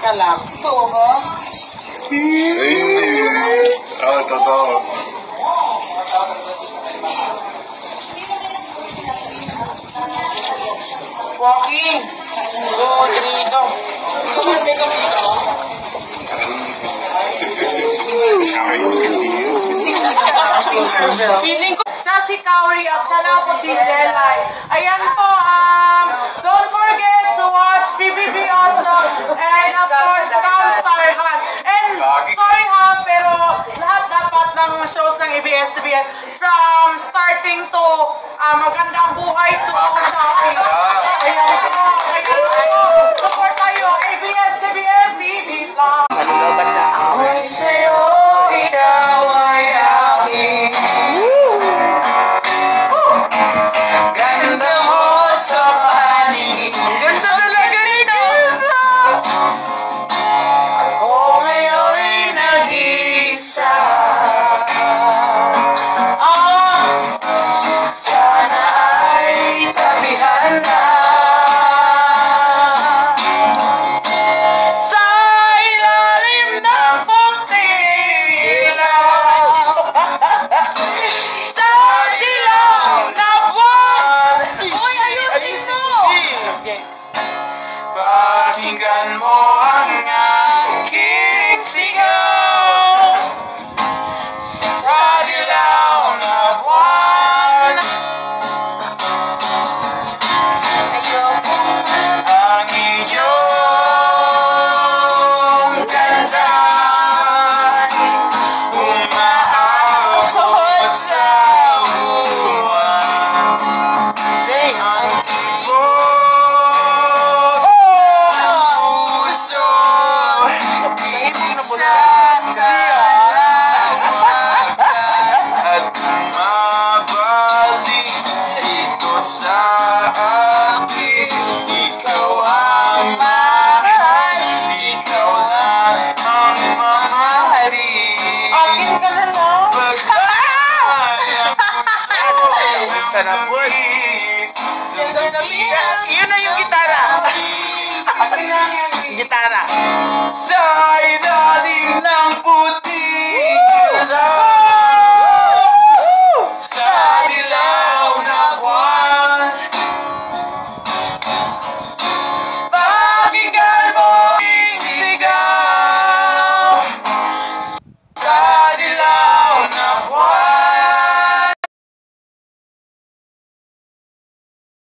ka lang. Totoo ba? Hindi. Oo, totoo. Walking. Oo, dito. Feeling ko siya si Kaori at siya na po si Jelay. Ayan po, don't forget to watch Pbb8 and of course, Camstar Han. And sorry ha, pero lahat dapat ng shows ng ABS-CBN from starting to Magandang Buhay to Shopping. Ayan po, support tayo, ABS-CBN TV lang. Ako'y sa'yo, ikaw ay aking. Ganda mo sa paningin. Ganda talaga nito! Ako ngayon'y nag-iisa. Sana ay tabihan na. Sa ilalim ng puting ilaw. Sa dilaw na buwan. Uy, ayusin mo! Pakinggan mo ang aking sigaw. Sa dilaw na buwan. Ayokong ang iyong ganda umaabot sa buwan. Ang puso ibig sa kalawakan at mabalik dito sa akin. Ikaw ang mahal, ikaw lang ang mamahalin. Akin ka na lang. Sana po. Yun na yung gitara. Akin lang yan. Gitara. Sa